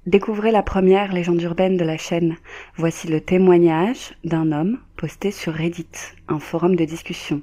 Découvrez la première légende urbaine de la chaîne. Voici le témoignage d'un homme posté sur Reddit, un forum de discussion.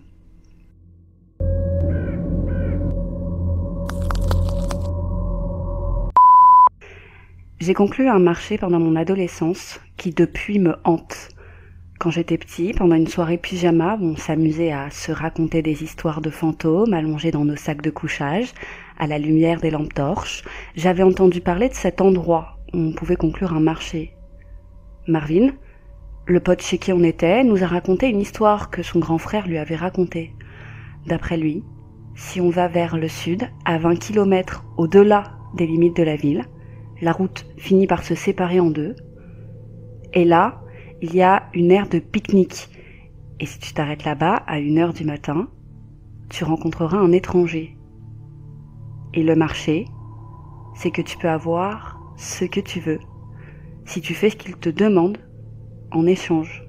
J'ai conclu un marché pendant mon adolescence qui depuis me hante. Quand j'étais petit, pendant une soirée pyjama où on s'amusait à se raconter des histoires de fantômes allongés dans nos sacs de couchage, à la lumière des lampes torches, j'avais entendu parler de cet endroit où on pouvait conclure un marché. Marvin, le pote chez qui on était, nous a raconté une histoire que son grand frère lui avait racontée. D'après lui, si on va vers le sud, à 20 km au-delà des limites de la ville, la route finit par se séparer en deux, et là, il y a une aire de pique-nique. Et si tu t'arrêtes là-bas, à 1h du matin, tu rencontreras un étranger. Et le marché, c'est que tu peux avoir ce que tu veux, si tu fais ce qu'il te demande en échange.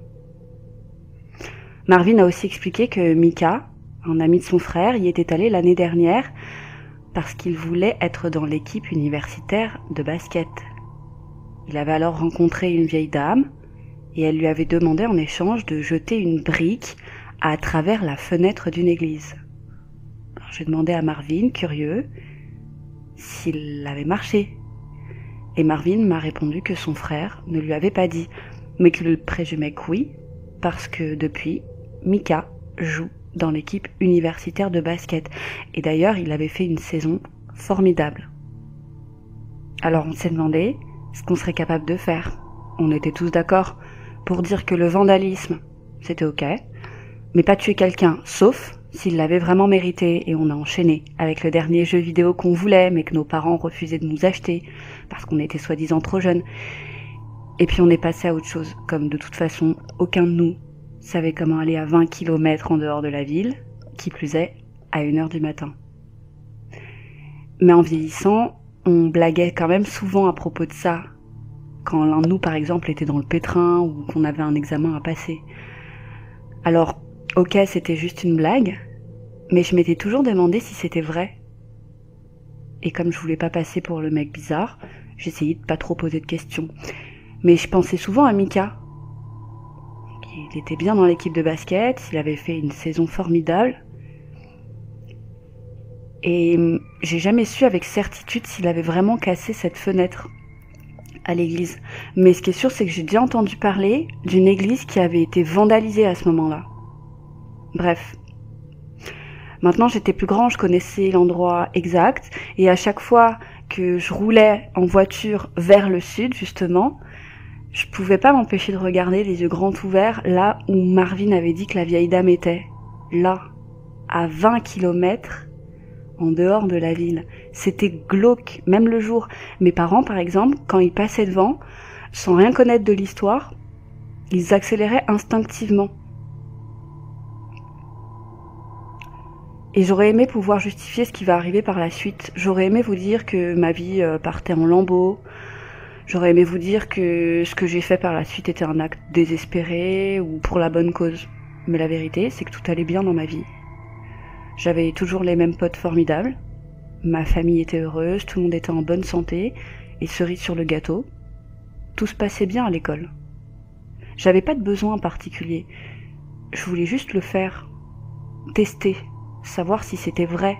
Marvin a aussi expliqué que Mika, un ami de son frère, y était allé l'année dernière parce qu'il voulait être dans l'équipe universitaire de basket. Il avait alors rencontré une vieille dame et elle lui avait demandé en échange de jeter une brique à travers la fenêtre d'une église. Alors, j'ai demandé à Marvin, curieux, s'il avait marché. Et Marvin m'a répondu que son frère ne lui avait pas dit, mais qu'il présumait que oui, parce que depuis, Mika joue dans l'équipe universitaire de basket. Et d'ailleurs, il avait fait une saison formidable. Alors on s'est demandé ce qu'on serait capable de faire. On était tous d'accord pour dire que le vandalisme, c'était ok, mais pas tuer quelqu'un, sauf s'il l'avait vraiment mérité, et on a enchaîné avec le dernier jeu vidéo qu'on voulait, mais que nos parents refusaient de nous acheter, parce qu'on était soi-disant trop jeunes. Et puis on est passé à autre chose, comme de toute façon, aucun de nous savait comment aller à 20 km en dehors de la ville, qui plus est, à 1h du matin. Mais en vieillissant, on blaguait quand même souvent à propos de ça, quand l'un de nous, par exemple, était dans le pétrin ou qu'on avait un examen à passer. Alors, ok, c'était juste une blague, mais je m'étais toujours demandé si c'était vrai. Et comme je voulais pas passer pour le mec bizarre, j'essayais de pas trop poser de questions. Mais je pensais souvent à Mika. Il était bien dans l'équipe de basket, il avait fait une saison formidable. Et j'ai jamais su avec certitude s'il avait vraiment cassé cette fenêtre à l'église. Mais ce qui est sûr, c'est que j'ai déjà entendu parler d'une église qui avait été vandalisée à ce moment-là. Bref. Maintenant, j'étais plus grand, je connaissais l'endroit exact, et à chaque fois que je roulais en voiture vers le sud, justement, je pouvais pas m'empêcher de regarder les yeux grands ouverts là où Marvin avait dit que la vieille dame était. Là, à 20 km en dehors de la ville. C'était glauque, même le jour. Mes parents, par exemple, quand ils passaient devant, sans rien connaître de l'histoire, ils accéléraient instinctivement. Et j'aurais aimé pouvoir justifier ce qui va arriver par la suite. J'aurais aimé vous dire que ma vie partait en lambeaux. J'aurais aimé vous dire que ce que j'ai fait par la suite était un acte désespéré ou pour la bonne cause. Mais la vérité, c'est que tout allait bien dans ma vie. J'avais toujours les mêmes potes formidables. Ma famille était heureuse, tout le monde était en bonne santé. Et cerise sur le gâteau, tout se passait bien à l'école. J'avais pas de besoin particulier. Je voulais juste le faire. Tester. Savoir si c'était vrai.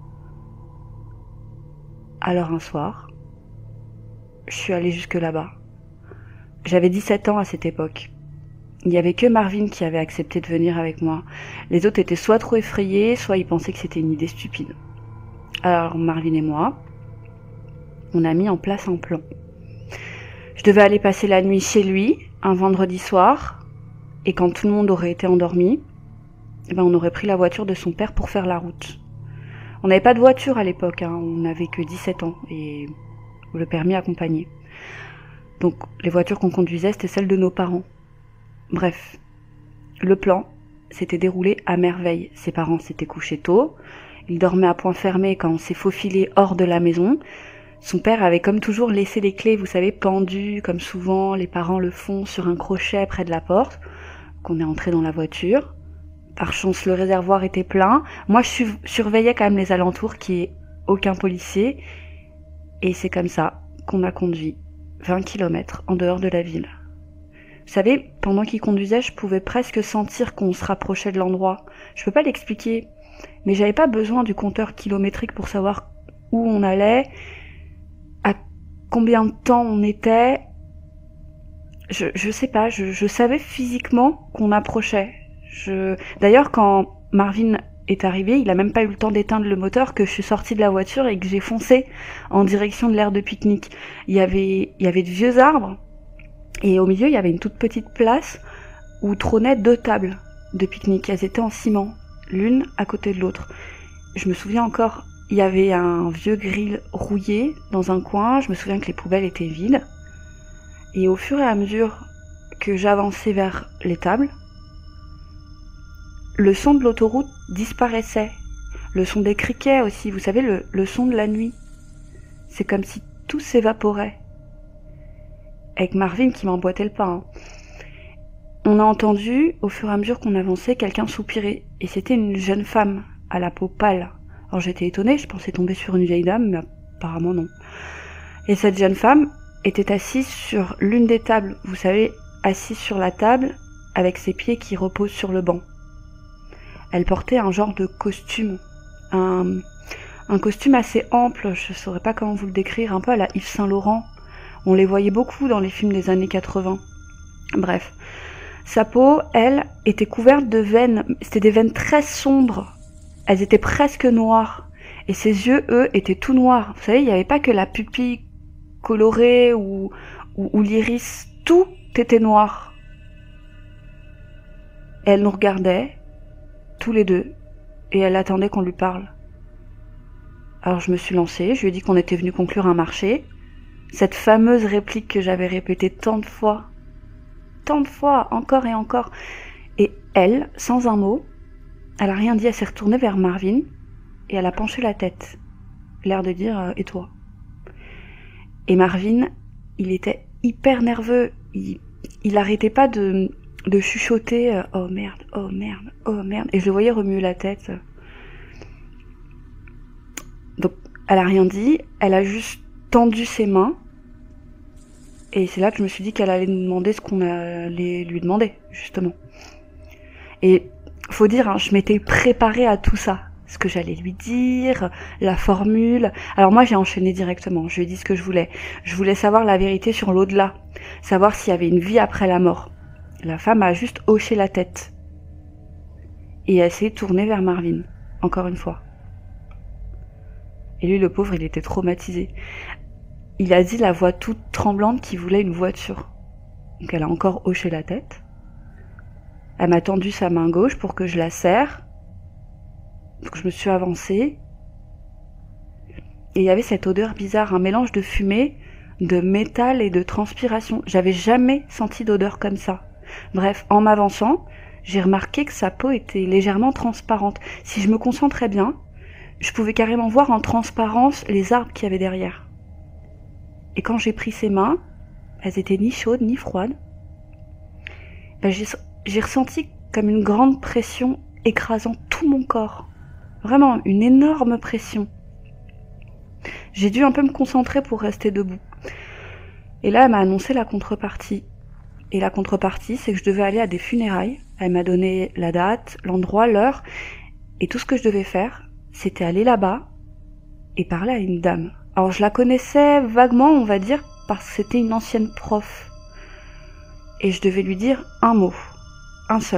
Alors un soir, je suis allée jusque là-bas. J'avais 17 ans à cette époque. Il n'y avait que Marvin qui avait accepté de venir avec moi. Les autres étaient soit trop effrayés, soit ils pensaient que c'était une idée stupide. Alors Marvin et moi, on a mis en place un plan. Je devais aller passer la nuit chez lui, un vendredi soir, et quand tout le monde aurait été endormi, on aurait pris la voiture de son père pour faire la route. On n'avait pas de voiture à l'époque, on n'avait que 17 ans, et le permis accompagné. Donc les voitures qu'on conduisait, c'était celles de nos parents. Bref, le plan s'était déroulé à merveille. Ses parents s'étaient couchés tôt, il dormait à point fermé quand on s'est faufilé hors de la maison. Son père avait comme toujours laissé les clés, vous savez, pendues, comme souvent les parents le font, sur un crochet près de la porte, qu'on est entré dans la voiture. Par chance, le réservoir était plein. Moi, je surveillais quand même les alentours, qu'il n'y ait aucun policier. Et c'est comme ça qu'on a conduit 20 km en dehors de la ville. Vous savez, pendant qu'il conduisait, je pouvais presque sentir qu'on se rapprochait de l'endroit. Je peux pas l'expliquer, mais j'avais pas besoin du compteur kilométrique pour savoir où on allait, à combien de temps on était. Je sais pas, je savais physiquement qu'on approchait. D'ailleurs, quand Marvin est arrivé, il a même pas eu le temps d'éteindre le moteur que je suis sortie de la voiture et que j'ai foncé en direction de l'aire de pique-nique. Il y avait de vieux arbres et au milieu il y avait une toute petite place où trônaient 2 tables de pique-nique. Elles étaient en ciment, l'une à côté de l'autre. Je me souviens encore, il y avait un vieux grill rouillé dans un coin. Je me souviens que les poubelles étaient vides. Et au fur et à mesure que j'avançais vers les tables, le son de l'autoroute disparaissait. Le son des criquets aussi, vous savez, le son de la nuit. C'est comme si tout s'évaporait. Avec Marvin qui m'emboîtait le pas. On a entendu, au fur et à mesure qu'on avançait, quelqu'un soupirer. Et c'était une jeune femme, à la peau pâle. Alors j'étais étonnée, je pensais tomber sur une vieille dame, mais apparemment non. Et cette jeune femme était assise sur l'une des tables, vous savez, assise sur la table, avec ses pieds qui reposent sur le banc. Elle portait un genre de costume, un costume assez ample, je ne saurais pas comment vous le décrire, un peu à la Yves Saint Laurent. On les voyait beaucoup dans les films des années 80. Bref, sa peau, elle, était couverte de veines, c'était des veines très sombres, elles étaient presque noires, et ses yeux, eux, étaient tout noirs. Vous savez, il n'y avait pas que la pupille colorée ou l'iris, tout était noir. Elle nous regardait, tous les deux, et elle attendait qu'on lui parle. Alors je me suis lancée, je lui ai dit qu'on était venu conclure un marché, cette fameuse réplique que j'avais répétée tant de fois, encore et encore. Et elle, sans un mot, elle a rien dit, elle s'est retournée vers Marvin, et elle a penché la tête, l'air de dire « et toi ?» Et Marvin, il était hyper nerveux, il arrêtait pas de chuchoter « oh merde, oh merde, oh merde », et je le voyais remuer la tête. Donc, elle a rien dit, elle a juste tendu ses mains, et c'est là que je me suis dit qu'elle allait nous demander ce qu'on allait lui demander, justement. Et faut dire, je m'étais préparée à tout ça, ce que j'allais lui dire, la formule. Alors moi j'ai enchaîné directement, je lui ai dit ce que je voulais. Je voulais savoir la vérité sur l'au-delà, savoir s'il y avait une vie après la mort. La femme a juste hoché la tête. Et elle s'est tournée vers Marvin, encore une fois. Et lui, le pauvre, il était traumatisé. Il a dit, la voix toute tremblante, qu'il voulait une voiture. Donc elle a encore hoché la tête. Elle m'a tendu sa main gauche pour que je la serre. Donc je me suis avancée. Et il y avait cette odeur bizarre, un mélange de fumée, de métal et de transpiration. J'avais jamais senti d'odeur comme ça. Bref, en m'avançant, j'ai remarqué que sa peau était légèrement transparente. Si je me concentrais bien, je pouvais carrément voir en transparence les arbres qu'il y avait derrière. Et quand j'ai pris ses mains, elles étaient ni chaudes ni froides. J'ai ressenti comme une grande pression écrasant tout mon corps. Vraiment, une énorme pression. J'ai dû un peu me concentrer pour rester debout. Et là, elle m'a annoncé la contrepartie. Et la contrepartie, c'est que je devais aller à des funérailles. Elle m'a donné la date, l'endroit, l'heure. Et tout ce que je devais faire, c'était aller là-bas et parler à une dame. Alors je la connaissais vaguement, on va dire, parce que c'était une ancienne prof. Et je devais lui dire un mot, un seul.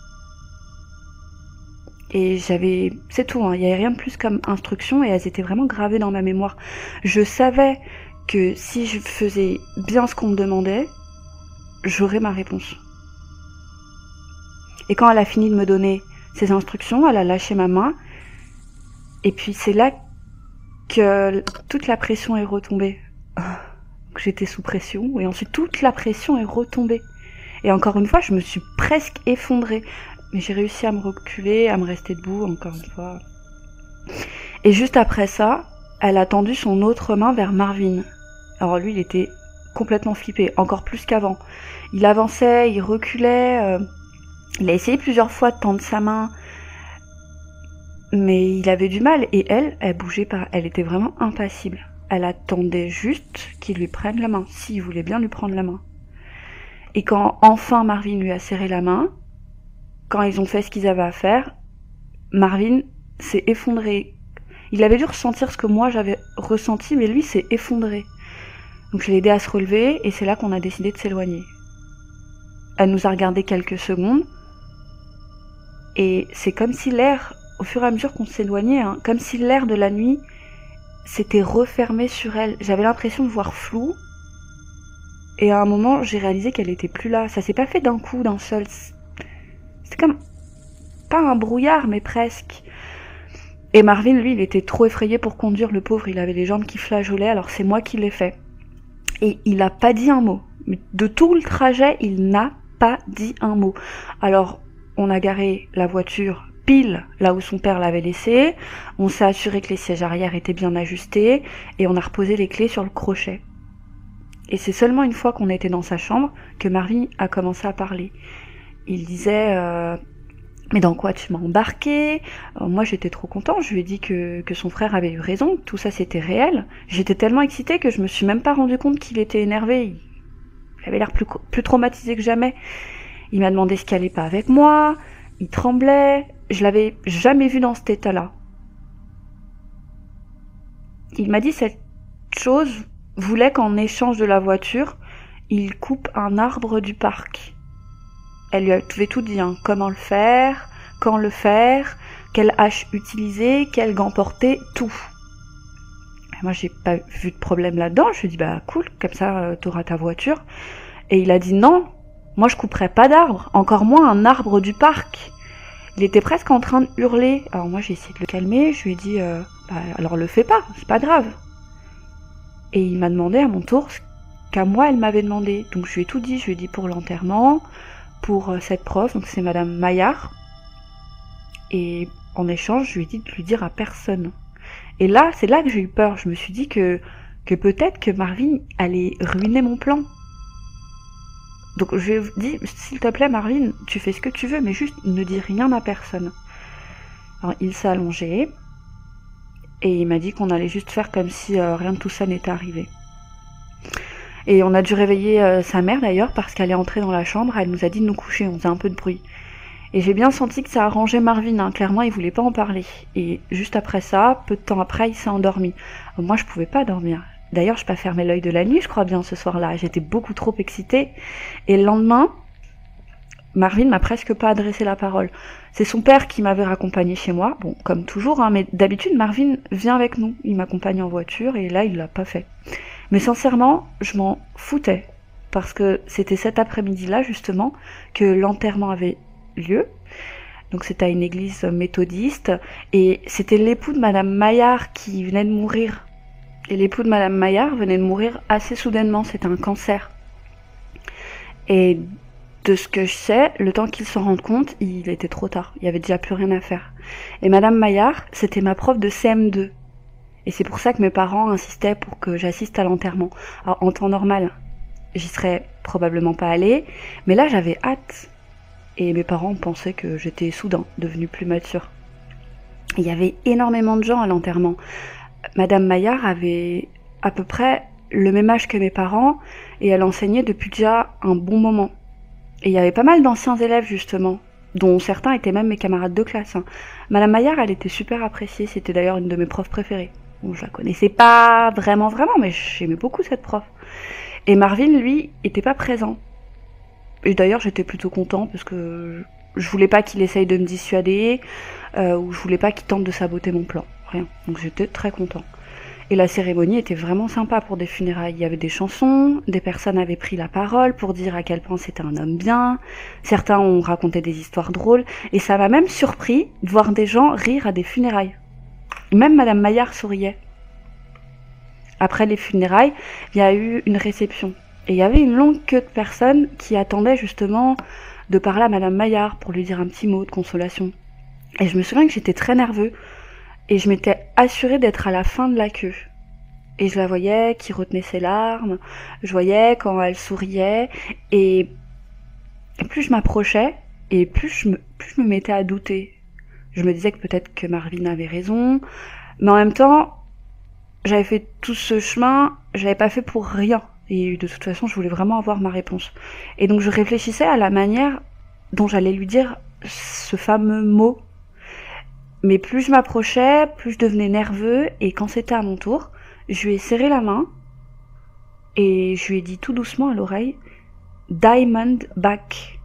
Et c'est tout, il n'y avait rien de plus comme instruction et elles étaient vraiment gravées dans ma mémoire. Je savais que si je faisais bien ce qu'on me demandait, j'aurais ma réponse. Et quand elle a fini de me donner ses instructions, elle a lâché ma main. Et puis c'est là que toute la pression est retombée. J'étais sous pression et ensuite toute la pression est retombée. Et encore une fois, je me suis presque effondrée. Mais j'ai réussi à me reculer, à me rester debout, encore une fois. Et juste après ça, elle a tendu son autre main vers Marvin. Alors lui, il était complètement flippé, encore plus qu'avant. Il avançait, il reculait. Il a essayé plusieurs fois de tendre sa main. Mais il avait du mal. Et elle bougeait pas. Elle était vraiment impassible. elle attendait juste qu'il lui prenne la main, s'il voulait bien lui prendre la main. Et quand enfin Marvin lui a serré la main, quand ils ont fait ce qu'ils avaient à faire, Marvin s'est effondré. Il avait dû ressentir ce que moi j'avais ressenti, mais lui s'est effondré. Donc je l'ai aidé à se relever, et c'est là qu'on a décidé de s'éloigner. Elle nous a regardé quelques secondes, et c'est comme si l'air, au fur et à mesure qu'on s'éloignait, comme si l'air de la nuit s'était refermé sur elle. J'avais l'impression de voir flou, et à un moment j'ai réalisé qu'elle était plus là. Ça s'est pas fait d'un coup, d'un seul. C'était comme, pas un brouillard, mais presque. Et Marvin, lui, il était trop effrayé pour conduire, le pauvre, il avait les jambes qui flageolaient, alors c'est moi qui l'ai fait. Et il a pas dit un mot. De tout le trajet, il n'a pas dit un mot. Alors, on a garé la voiture pile là où son père l'avait laissée, on s'est assuré que les sièges arrière étaient bien ajustés, et on a reposé les clés sur le crochet. Et c'est seulement une fois qu'on était dans sa chambre que Marvin a commencé à parler. Il disait... mais dans quoi tu m'as embarqué? Moi j'étais trop content, je lui ai dit que son frère avait eu raison, que tout ça c'était réel. J'étais tellement excitée que je me suis même pas rendu compte qu'il était énervé. Il avait l'air plus traumatisé que jamais. Il m'a demandé ce qui allait pas avec moi, il tremblait, je l'avais jamais vu dans cet état-là. Il m'a dit cette chose voulait qu'en échange de la voiture, il coupe un arbre du parc. Elle lui avait tout dit, comment le faire, quand le faire, quelle hache utiliser, quel gant porter, tout. Et moi, j'ai pas vu de problème là-dedans. Je lui ai dit, bah cool, comme ça, t'auras ta voiture. Et il a dit non, moi je couperai pas d'arbre, encore moins un arbre du parc. Il était presque en train de hurler. Alors moi, j'ai essayé de le calmer. Je lui ai dit, alors le fais pas, c'est pas grave. Et il m'a demandé à mon tour ce qu'à moi elle m'avait demandé. Donc je lui ai tout dit. Je lui ai dit pour l'enterrement, pour cette prof, donc c'est Madame Maillard. Et en échange, je lui ai dit de lui dire à personne. Et là, c'est là que j'ai eu peur. Je me suis dit que peut-être que Marvin allait ruiner mon plan. Donc je lui ai dit, s'il te plaît Marvin, tu fais ce que tu veux, mais juste ne dis rien à personne. Alors il s'est allongé, et il m'a dit qu'on allait juste faire comme si rien de tout ça n'était arrivé. Et on a dû réveiller sa mère d'ailleurs, parce qu'elle est entrée dans la chambre, elle nous a dit de nous coucher, on faisait un peu de bruit. Et j'ai bien senti que ça arrangeait Marvin, clairement il voulait pas en parler. Et juste après ça, peu de temps après, il s'est endormi. Moi je pouvais pas dormir. D'ailleurs je pas fermé l'œil de la nuit, je crois bien, ce soir-là. J'étais beaucoup trop excitée. Et le lendemain, Marvin m'a presque pas adressé la parole. C'est son père qui m'avait raccompagné chez moi, bon, comme toujours, mais d'habitude Marvin vient avec nous. Il m'accompagne en voiture, et là il l'a pas fait. Mais sincèrement, je m'en foutais, parce que c'était cet après-midi-là, justement, que l'enterrement avait lieu. Donc c'était à une église méthodiste, et c'était l'époux de Madame Maillard qui venait de mourir. Et l'époux de Madame Maillard venait de mourir assez soudainement, c'était un cancer. Et de ce que je sais, le temps qu'il s'en rende compte, il était trop tard, il y avait déjà plus rien à faire. Et Madame Maillard, c'était ma prof de CM2. Et c'est pour ça que mes parents insistaient pour que j'assiste à l'enterrement. Alors, en temps normal, j'y serais probablement pas allée, mais là, j'avais hâte. Et mes parents pensaient que j'étais soudain devenue plus mature. Il y avait énormément de gens à l'enterrement. Madame Maillard avait à peu près le même âge que mes parents, et elle enseignait depuis déjà un bon moment. Et il y avait pas mal d'anciens élèves, justement, dont certains étaient même mes camarades de classe. Madame Maillard, elle était super appréciée, c'était d'ailleurs une de mes profs préférées. Bon, je la connaissais pas vraiment, mais j'aimais beaucoup cette prof. Et Marvin, lui, était pas présent. Et d'ailleurs, j'étais plutôt content, parce que je voulais pas qu'il essaye de me dissuader, ou je voulais pas qu'il tente de saboter mon plan. Rien. Donc j'étais très content. Et la cérémonie était vraiment sympa pour des funérailles. Il y avait des chansons, des personnes avaient pris la parole pour dire à quel point c'était un homme bien, certains ont raconté des histoires drôles, et ça m'a même surpris de voir des gens rire à des funérailles. Même Madame Maillard souriait. Après les funérailles, il y a eu une réception. Et il y avait une longue queue de personnes qui attendaient justement de parler à Madame Maillard pour lui dire un petit mot de consolation. Et je me souviens que j'étais très nerveux. Et je m'étais assurée d'être à la fin de la queue. Et je la voyais qui retenait ses larmes, je voyais quand elle souriait, et plus je m'approchais, et plus je me mettais à douter. Je me disais que peut-être que Marvin avait raison, mais en même temps, j'avais fait tout ce chemin, je l'avais pas fait pour rien. Et de toute façon, je voulais vraiment avoir ma réponse. Et donc je réfléchissais à la manière dont j'allais lui dire ce fameux mot. Mais plus je m'approchais, plus je devenais nerveux, et quand c'était à mon tour, je lui ai serré la main, et je lui ai dit tout doucement à l'oreille, Diamond back.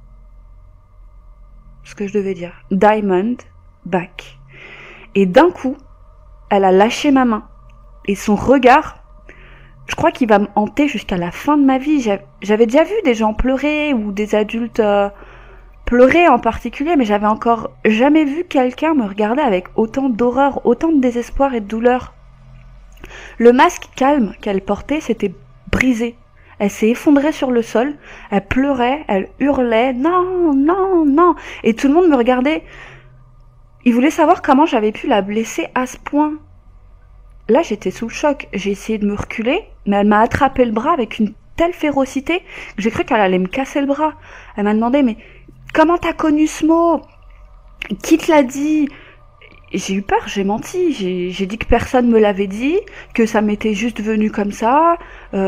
Ce que je devais dire. Diamond back. Et d'un coup, elle a lâché ma main. Et son regard, je crois qu'il va me hanter jusqu'à la fin de ma vie. J'avais déjà vu des gens pleurer, ou des adultes pleurer en particulier, mais j'avais encore jamais vu quelqu'un me regarder avec autant d'horreur, autant de désespoir et de douleur. Le masque calme qu'elle portait s'était brisé. Elle s'est effondrée sur le sol, elle pleurait, elle hurlait, non, non, non, et tout le monde me regardait. Il voulait savoir comment j'avais pu la blesser à ce point. Là, j'étais sous le choc, j'ai essayé de me reculer, mais elle m'a attrapé le bras avec une telle férocité que j'ai cru qu'elle allait me casser le bras. Elle m'a demandé, mais comment t'as connu ce mot? Qui te l'a dit? J'ai eu peur, j'ai menti, j'ai dit que personne me l'avait dit, que ça m'était juste venu comme ça.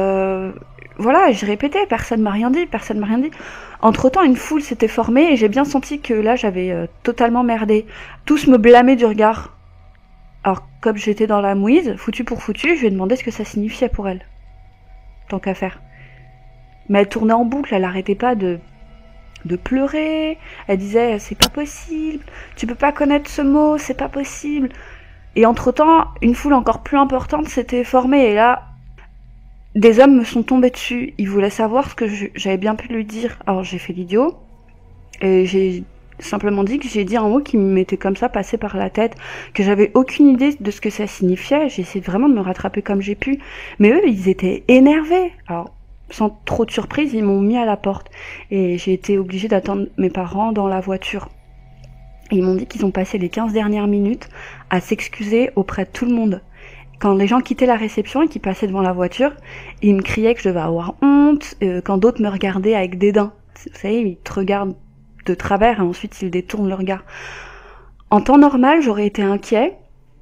Voilà, j'ai répété, personne m'a rien dit, personne m'a rien dit. Entre-temps, une foule s'était formée et j'ai bien senti que là, j'avais totalement merdé. Tous me blâmaient du regard. Alors, comme j'étais dans la mouise, foutu pour foutu, je lui ai demandé ce que ça signifiait pour elle. Tant qu'à faire. Mais elle tournait en boucle, elle arrêtait pas de pleurer, elle disait c'est pas possible, tu peux pas connaître ce mot, c'est pas possible. Et entre-temps, une foule encore plus importante s'était formée et là, des hommes me sont tombés dessus, ils voulaient savoir ce que j'avais bien pu lui dire. Alors j'ai fait l'idiot et j'ai simplement dit que j'ai dit un mot qui m'était comme ça passé par la tête, que j'avais aucune idée de ce que ça signifiait, j'ai essayé vraiment de me rattraper comme j'ai pu. Mais eux, ils étaient énervés. Alors sans trop de surprise, ils m'ont mis à la porte. Et j'ai été obligée d'attendre mes parents dans la voiture. Et ils m'ont dit qu'ils ont passé les 15 dernières minutes à s'excuser auprès de tout le monde. Quand les gens quittaient la réception et qu'ils passaient devant la voiture, ils me criaient que je devais avoir honte, quand d'autres me regardaient avec dédain. Vous savez, ils te regardent de travers et ensuite ils détournent le regard. En temps normal, j'aurais été inquiet,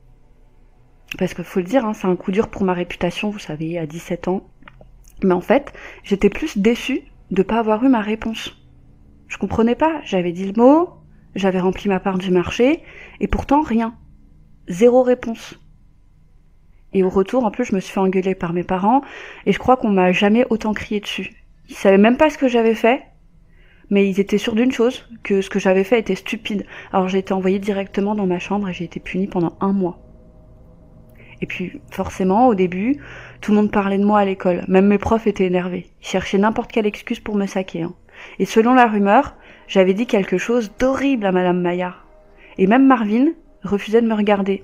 parce qu'il faut le dire, hein, c'est un coup dur pour ma réputation, vous savez, à 17 ans. Mais en fait, j'étais plus déçue de pas avoir eu ma réponse. Je comprenais pas, j'avais dit le mot, j'avais rempli ma part du marché, et pourtant rien. Zéro réponse. Et au retour, en plus, je me suis fait engueuler par mes parents, et je crois qu'on m'a jamais autant crié dessus. Ils savaient même pas ce que j'avais fait, mais ils étaient sûrs d'une chose, que ce que j'avais fait était stupide. Alors j'ai été envoyée directement dans ma chambre et j'ai été punie pendant 1 mois. Et puis, forcément, au début, tout le monde parlait de moi à l'école. Même mes profs étaient énervés. Ils cherchaient n'importe quelle excuse pour me saquer. Hein. Et selon la rumeur, j'avais dit quelque chose d'horrible à Madame Maillard. Et même Marvin refusait de me regarder.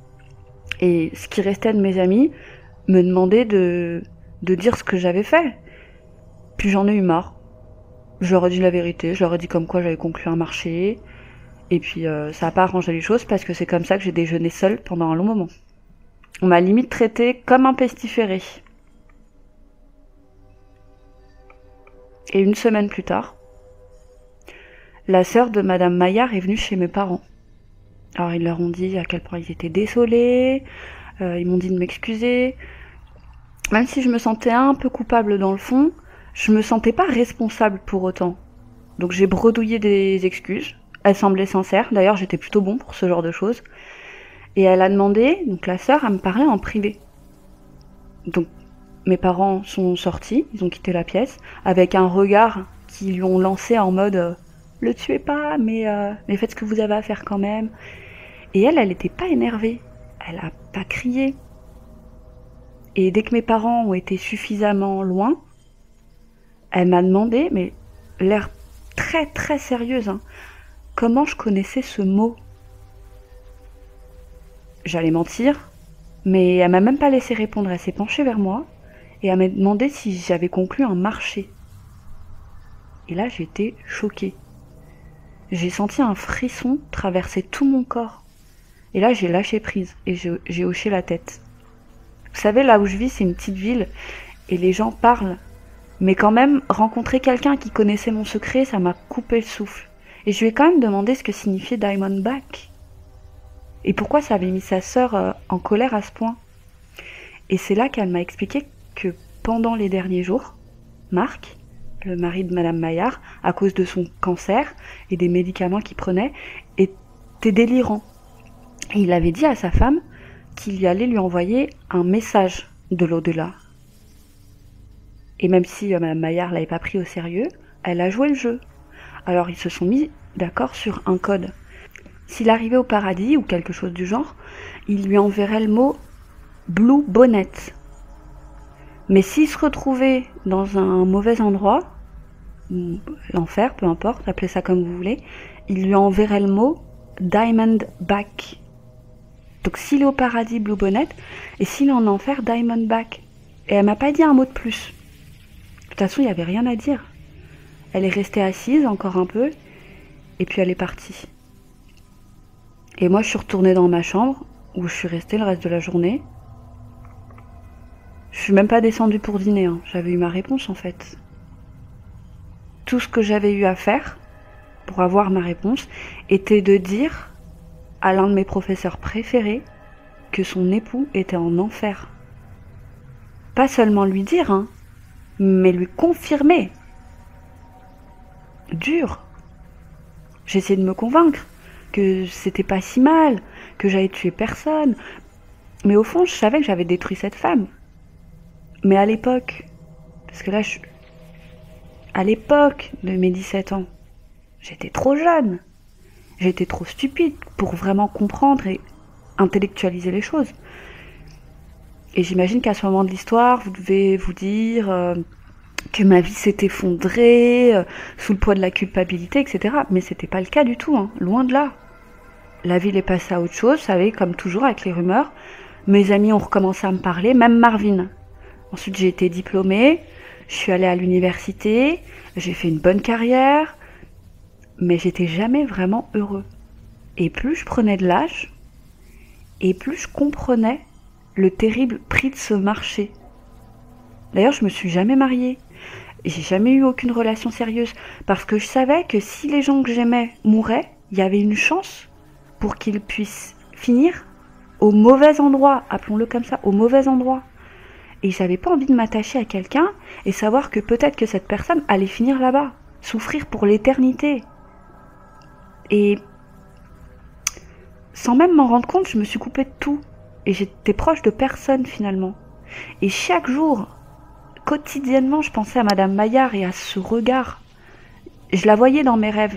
Et ce qui restait de mes amis me demandait de dire ce que j'avais fait. Puis j'en ai eu marre. Je leur ai dit la vérité. Je leur ai dit comme quoi j'avais conclu un marché. Et puis ça n'a pas arrangé les choses parce que c'est comme ça que j'ai déjeuné seule pendant un long moment. On m'a limite traité comme un pestiféré. Et 1 semaine plus tard, la sœur de Madame Maillard est venue chez mes parents. Alors ils leur ont dit à quel point ils étaient désolés, ils m'ont dit de m'excuser. Même si je me sentais un peu coupable dans le fond, je me sentais pas responsable pour autant. Donc j'ai bredouillé des excuses. Elles semblaient sincères, d'ailleurs j'étais plutôt bon pour ce genre de choses. Et elle a demandé, donc la sœur, à me parler en privé. Donc mes parents sont sortis, ils ont quitté la pièce, avec un regard qui lui ont lancé en mode le tuez pas, mais faites ce que vous avez à faire quand même. Et elle était pas énervée, elle a pas crié. Et dès que mes parents ont été suffisamment loin, elle m'a demandé, mais l'air très très sérieuse, hein, comment je connaissais ce mot. J'allais mentir, mais elle m'a même pas laissé répondre, elle s'est penchée vers moi et elle m'a demandé si j'avais conclu un marché. Et là, j'ai été choquée. J'ai senti un frisson traverser tout mon corps. Et là, j'ai lâché prise et j'ai hoché la tête. Vous savez, là où je vis, c'est une petite ville et les gens parlent. Mais quand même, rencontrer quelqu'un qui connaissait mon secret, ça m'a coupé le souffle. Et je lui ai quand même demandé ce que signifiait Diamondback. Et pourquoi ça avait mis sa sœur en colère à ce point. Et c'est là qu'elle m'a expliqué que pendant les derniers jours, Marc, le mari de Madame Maillard, à cause de son cancer et des médicaments qu'il prenait, était délirant. Et il avait dit à sa femme qu'il allait lui envoyer un message de l'au-delà. Et même si Madame Maillard l'avait pas pris au sérieux, elle a joué le jeu. Alors ils se sont mis d'accord sur un code. S'il arrivait au paradis ou quelque chose du genre, il lui enverrait le mot Blue Bonnet. Mais s'il se retrouvait dans un mauvais endroit, l'enfer, peu importe, appelez ça comme vous voulez, il lui enverrait le mot Diamondback. Donc s'il est au paradis, Blue Bonnet, et s'il est en enfer, Diamondback. Et elle m'a pas dit un mot de plus. De toute façon, il n'y avait rien à dire. Elle est restée assise encore un peu, et puis elle est partie. Et moi, je suis retournée dans ma chambre, où je suis restée le reste de la journée. Je suis même pas descendue pour dîner, hein. J'avais eu ma réponse en fait. Tout ce que j'avais eu à faire pour avoir ma réponse était de dire à l'un de mes professeurs préférés que son époux était en enfer. Pas seulement lui dire, hein, mais lui confirmer. Dur. J'essayais de me convaincre que c'était pas si mal, que j'avais tué personne. Mais au fond, je savais que j'avais détruit cette femme. Mais à l'époque, parce que là, à l'époque de mes 17 ans, j'étais trop jeune. J'étais trop stupide pour vraiment comprendre et intellectualiser les choses. Et j'imagine qu'à ce moment de l'histoire, vous devez vous dire que ma vie s'est effondrée sous le poids de la culpabilité, etc. Mais c'était pas le cas du tout, hein, loin de là. La ville est passée à autre chose, vous savez, comme toujours avec les rumeurs. Mes amis ont recommencé à me parler, même Marvin. Ensuite, j'ai été diplômée, je suis allée à l'université, j'ai fait une bonne carrière, mais j'étais jamais vraiment heureux. Et plus je prenais de l'âge, et plus je comprenais le terrible prix de ce marché. D'ailleurs, je me suis jamais mariée, j'ai jamais eu aucune relation sérieuse, parce que je savais que si les gens que j'aimais mouraient, il y avait une chance pour qu'ils puissent finir au mauvais endroit, appelons-le comme ça, au mauvais endroit. Et j'avais pas envie de m'attacher à quelqu'un et savoir que peut-être que cette personne allait finir là-bas, souffrir pour l'éternité. Et sans même m'en rendre compte, je me suis coupée de tout. Et j'étais proche de personne finalement. Et chaque jour, quotidiennement, je pensais à Madame Maillard et à ce regard. Je la voyais dans mes rêves.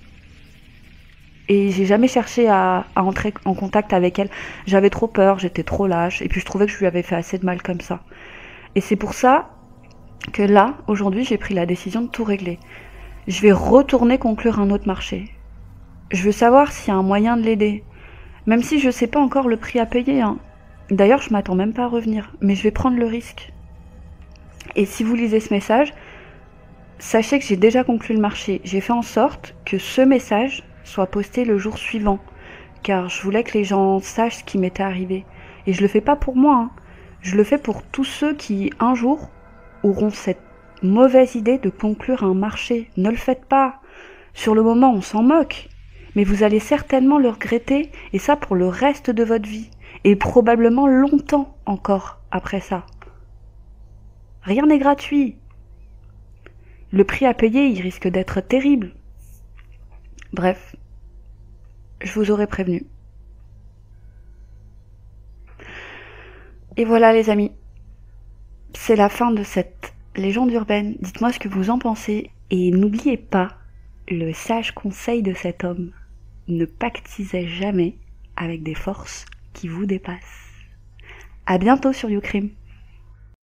Et j'ai jamais cherché à entrer en contact avec elle. J'avais trop peur, j'étais trop lâche. Et puis je trouvais que je lui avais fait assez de mal comme ça. Et c'est pour ça que là, aujourd'hui, j'ai pris la décision de tout régler. Je vais retourner conclure un autre marché. Je veux savoir s'il y a un moyen de l'aider. Même si je sais pas encore le prix à payer, hein. D'ailleurs, je m'attends même pas à revenir. Mais je vais prendre le risque. Et si vous lisez ce message, sachez que j'ai déjà conclu le marché. J'ai fait en sorte que ce message soit posté le jour suivant, car je voulais que les gens sachent ce qui m'était arrivé. Et je le fais pas pour moi, hein. Je le fais pour tous ceux qui, un jour, auront cette mauvaise idée de conclure un marché. Ne le faites pas. Sur le moment, on s'en moque. Mais vous allez certainement le regretter, et ça pour le reste de votre vie. Et probablement longtemps encore après ça. Rien n'est gratuit. Le prix à payer, il risque d'être terrible. Bref, je vous aurais prévenu. Et voilà les amis, c'est la fin de cette légende urbaine. Dites-moi ce que vous en pensez. Et n'oubliez pas le sage conseil de cet homme. Ne pactisez jamais avec des forces qui vous dépassent. À bientôt sur YouCrime.